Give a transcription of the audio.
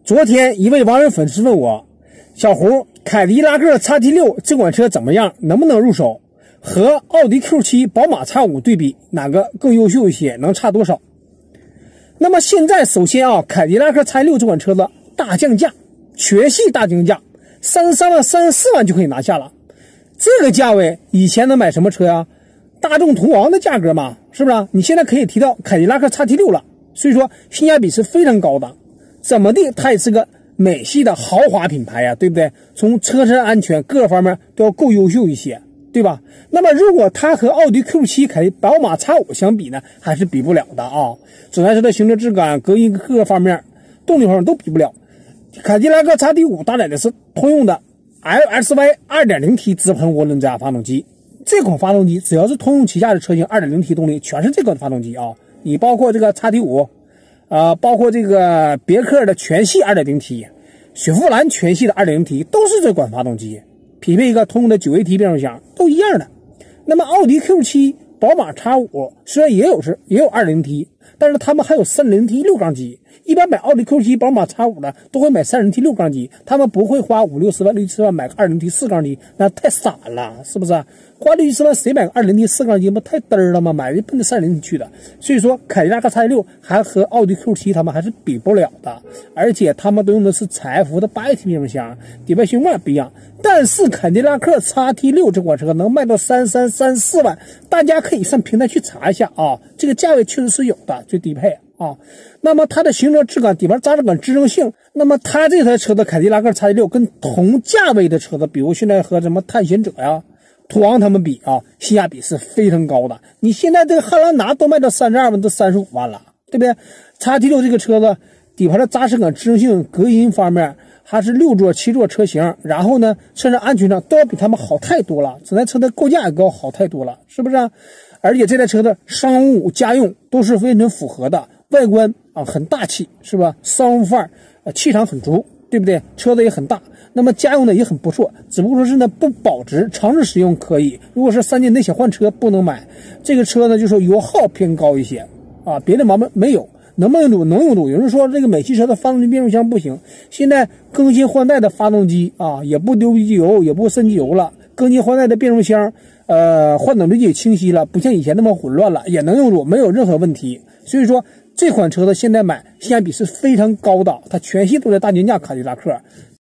昨天一位网友粉丝问我，小胡，凯迪拉克 XT6 这款车怎么样？能不能入手？和奥迪 Q7、宝马 X5 对比，哪个更优秀一些？能差多少？那么现在首先啊，凯迪拉克 XT6 这款车的大降价，全系大降价，33万、34万就可以拿下了。这个价位以前能买什么车呀？大众途昂的价格嘛，是不是？你现在可以提到凯迪拉克 XT6 了，所以说性价比是非常高的。怎么地，它也是个美系的豪华品牌呀，对不对？从车身安全各个方面都要够优秀一些，对吧？那么如果它和奥迪 Q7、宝马 X5 相比呢，还是比不了的啊。总来说的行车质感、隔音各个方面、动力方面都比不了。凯迪拉克 XT5 搭载的是通用的 LSY 2.0T 直喷涡轮增压发动机。这款发动机只要是通用旗下的车型 2.0T 动力，全是这款发动机啊。你包括这个 XT5。包括这个别克的全系 2.0T， 雪佛兰全系的 2.0T 都是这款发动机，匹配一个通用的 9AT 变速箱，都一样的。那么奥迪 Q7、宝马 X5 虽然也有 2.0T， 但是他们还有 3.0T 六缸机。一般买奥迪 Q7、宝马 X5 的都会买 3.0T 六缸机，他们不会花50-60万、60-70万买个 2.0T 四缸机，那太傻了，是不是？花60-70万谁买个 2.0T 四缸机不太嘚儿了吗？买的奔着 3.0T 去的。所以说凯迪拉克 XT6 还和奥迪 Q7 他们还是比不了的，而且他们都用的是采孚的 8AT 变速箱，底盘悬挂不一样。但是凯迪拉克 XT6 这款车能卖到33、34万，大家可以上平台去查一下啊，这个价位确实是有的，最低配啊。那么它的行车质感、底盘扎实感、支撑性，那么它这台车的凯迪拉克 XT6 跟同价位的车子，比如现在和什么探险者呀、途昂他们比啊，性价比是非常高的。你现在这个汉兰达都卖到32万，都35万了，对不对？ XT6 这个车子底盘的扎实感、支撑性、隔音方面还是6座、7座车型，然后呢，车身安全上都要比他们好太多了，整台车的构架也高好太多了，是不是？而且这台车的商务、家用都是非常符合的，外观啊很大气，是吧？商务范儿，气场很足，对不对？车子也很大。那么家用的也很不错，只不过说是呢不保值，长时使用可以。如果是3年内想换车不能买。这个车呢就是油耗偏高一些啊，别的毛病没有。能不能用？能用度。有人说这个美系车的发动机变速箱不行，现在更新换代的发动机啊，也不丢机油，也不渗机油了。更新换代的变速箱，换挡轨迹也清晰了，不像以前那么混乱了，也能用住，没有任何问题。所以说这款车的现在买性价比是非常高的，它全系都在大降价凯迪拉克。